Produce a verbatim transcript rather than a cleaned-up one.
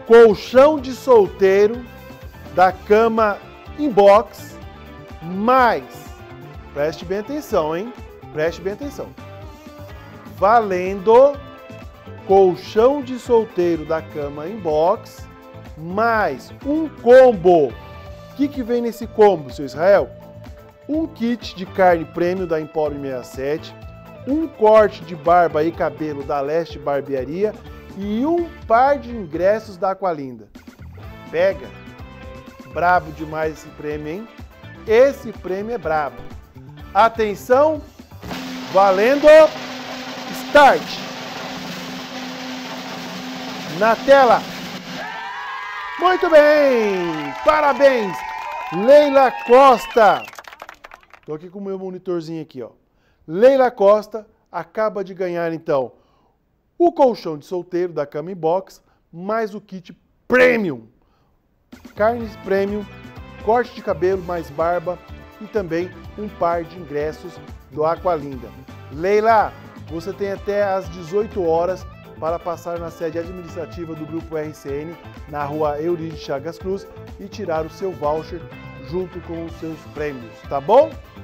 colchão de solteiro da cama Inbox, mais, preste bem atenção, hein? Preste bem atenção. Valendo colchão de solteiro da cama Inbox, mais um combo. O que, que vem nesse combo, seu Israel? Um kit de carne prêmio da Empório sessenta e sete, um corte de barba e cabelo da Leste Barbearia e um par de ingressos da Aqualinda. Pega! Brabo demais esse prêmio, hein? Esse prêmio é brabo. Atenção! Valendo! Start! Na tela! Muito bem! Parabéns! Leila Costa! Tô aqui com o meu monitorzinho aqui, ó. Leila Costa acaba de ganhar, então, o colchão de solteiro da Cama Inbox, mais o kit Premium. Carnes Premium, corte de cabelo mais barba e também um par de ingressos do Aqualinda. Leila, você tem até às dezoito horas para passar na sede administrativa do Grupo R C N, na rua Eurídice Chagas Cruz, e tirar o seu voucher junto com os seus prêmios, tá bom?